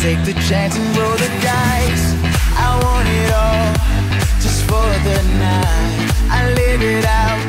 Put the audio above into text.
take the chance and roll the dice. I want it all, just for the night. I live it out